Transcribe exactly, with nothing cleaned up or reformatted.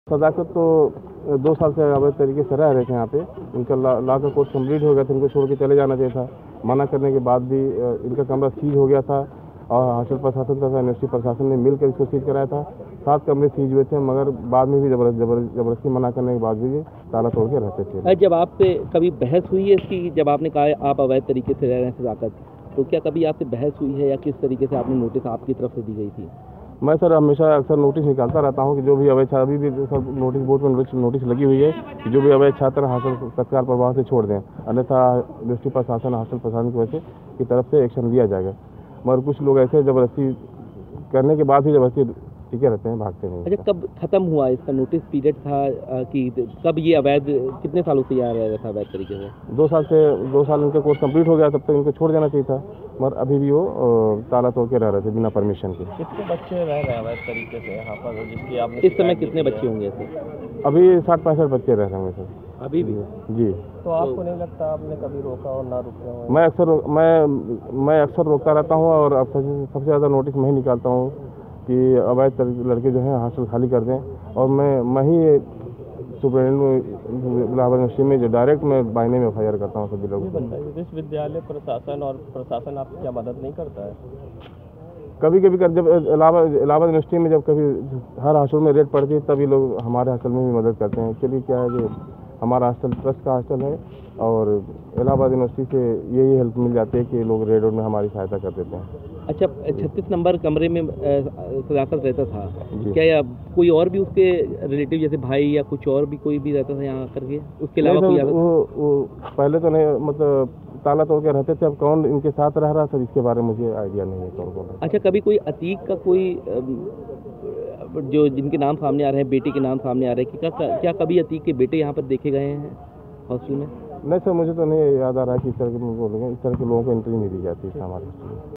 सदाकत तो दो साल से अवैध तरीके से रह रहे थे यहाँ पे। इनका ला, ला का कोर्स कंप्लीट हो गया था, इनको छोड़ के चले जाना चाहिए था। मना करने के बाद भी इनका कमरा सीज हो गया था और हॉस्टल प्रशासन तथा यूनिवर्सिटी प्रशासन ने मिलकर इसको सीज कराया था। सात कमरे सीज हुए थे, मगर बाद में भी जबरदस्त जबरदस्ती जबरदस्ती मना करने के बाद भी ये ताला तोड़ के रहते थे। जब आपसे कभी बहस हुई है इसकी, जब आपने कहा आप अवैध तरीके से रह रहे हैं सदाकत, तो क्या कभी आपसे बहस हुई है या किस तरीके से आपने नोटिस आपकी तरफ से दी गई थी? मैं सर हमेशा अक्सर नोटिस निकालता रहता हूं कि जो भी अवैध छात्र, अभी भी सर नोटिस बोर्ड में नोटिस लगी हुई है कि जो भी अवैध छात्र हॉस्टल तत्काल प्रभाव से छोड़ दें, अन्यथा यूनिवर्सिटी प्रशासन हॉस्टल प्रशासन की वजह से की तरफ से एक्शन लिया जाएगा। मगर कुछ लोग ऐसे जबरदस्ती करने के बाद भी जबरदस्ती टिके रहते हैं, भागते नहीं। अच्छा, कब खत्म हुआ इसका नोटिस पीरियड था कि कब ये अवैध, कितने सालों से यहाँ रह रहा था अवैध तरीके से? दो साल से दो साल इनका कोर्स कंप्लीट हो गया, तब तक इनको छोड़ देना चाहिए था, मगर अभी भी वो ताला तोड़ के रह रहे थे बिना परमिशन के। कितने बच्चे रह रहे हैं अवैध तरीके से यहाँ पर, जिसकी आपने इस समय कितने बच्चे होंगे ऐसे? अभी साठ पैंसठ बच्चे रह रहे होंगे सर अभी भी? जी। तो आपको नहीं लगता आपने कभी रोका और ना रुके हो? मैं अक्सर मैं मैं अक्सर रोकता रहता हूँ और अब सबसे ज़्यादा नोटिस मैं ही निकालता हूँ कि अवैध लड़के जो हैं हॉस्टल खाली कर दें, और मैं मैं ही सुप्रिंटेंडेंट इलाहाबाद यूनिवर्सिटी में जो डायरेक्ट मैं बाइने में एफ आई आर करता हूँ सभी लोगों को। विश्वविद्यालय प्रशासन और प्रशासन आपकी क्या मदद नहीं करता है? कभी कभी कर जब इलाहाबाद इलाहाबाद यूनिवर्सिटी में जब कभी हर हॉस्टल में रेट पड़ती है, तभी लोग हमारे हॉस्टल में भी मदद करते हैं। एक्चुअली क्या है कि हमारा हॉस्टल ट्रस्ट का हॉस्टल है और इलाहाबाद यूनिवर्सिटी से यही हेल्प मिल जाती है कि लोग रेट में हमारी सहायता कर देते हैं। अच्छा, छत्तीस नंबर कमरे में सदाकत रहता था, क्या या कोई और भी उसके रिलेटिव जैसे भाई या कुछ और भी कोई भी रहता था यहाँ करके, उसके अलावा कोई? वो, वो पहले तो नहीं, मतलब ताला तोड़ के रहते थे। अब कौन इनके साथ रह रहा सर, इसके बारे में मुझे आइडिया नहीं है कौन कौन। अच्छा, कभी कोई अतीक का कोई जो जिनके नाम सामने आ रहे हैं, बेटे के नाम सामने आ रहे हैं, कि क्या क्या कभी अतीक के बेटे यहाँ पर देखे गए हैं हॉस्टल में? नहीं सर, मुझे तो नहीं याद आ रहा है कि इस तरह के इस तरह के लोगों को एंट्री नहीं दी जाती है हमारे हॉस्टल में।